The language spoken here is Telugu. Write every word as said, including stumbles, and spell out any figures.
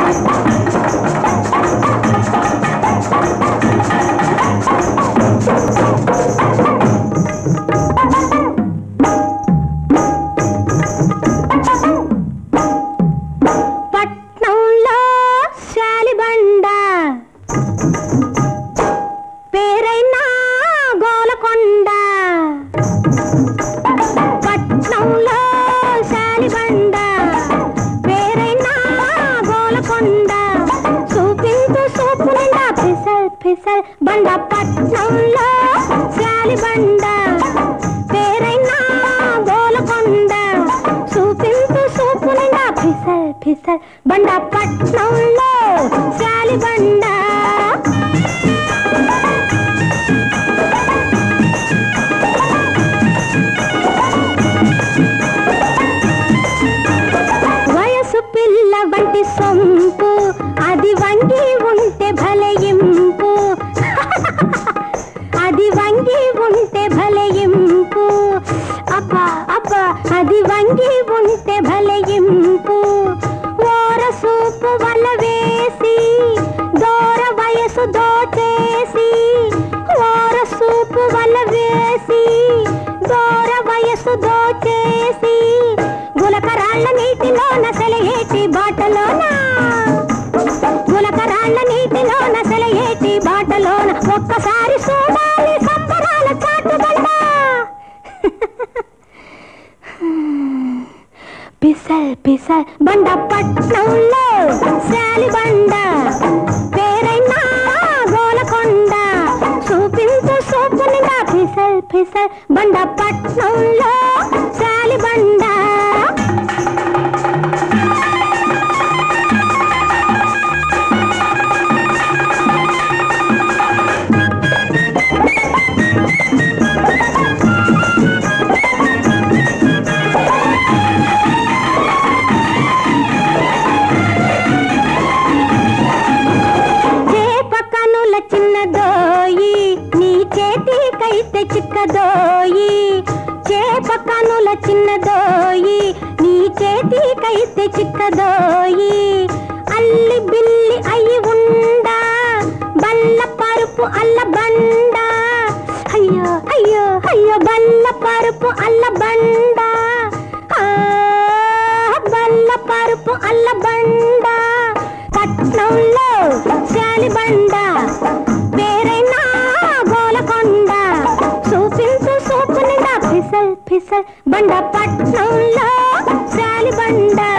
బండ పట్నంలో శాలి బండ పేరైనా గోలకొండ చూపించు చూపు నిండా పిసల్ పిసల్ బండ పట్నంలో శాలి బండ వయసు పిల్ల వంటి సొంపు అది వంగి ఉంటే భలయింపు అది వంగి ఉంటే భలయింపు అబ్బా అబ్బా అది వంగి ఉంటే భలయింపు ఓర సూపు వల వేసి దూర వయసు దోచేసి ఓర సూపు వల వేసి దూర వయసు దోచేసి గులకరాళ్ళ నీటిలో నసలయేటి బాటలోన గులకరాళ్ళ నీటిలో నసలయేటి బాటలోన ఒక్కసారి చూడాలి సంబరాల చాటుబండ పిసల్ పిసల్ బండ పట్నంలో శాలి బండ పేరైనా గోలకొండ చూపించు చూపు నిండా పిసల్ పిసల్ బండ పట్నంలో శాలి బండ చిన్నదోయి నీ చేతికైతే చిక్కదోయి చేప కనుల చిన్నదోయి నీ చేతికైతే చిక్కదోయి అల్లి బిల్లి అయి ఉండా బల్ల పరుపు అల్ల బండ అయ్యో అయ్యో అయ్యో బల్ల పరుపు అల్ల బండ బల్ల పరుపు అల్ల బండ పట్నంలో శాలి బండ పేరైనా గోలకొండ చూపించు చూపు నిండా పిసల్ పిసల్ బండ పట్నంలో శాలి బండ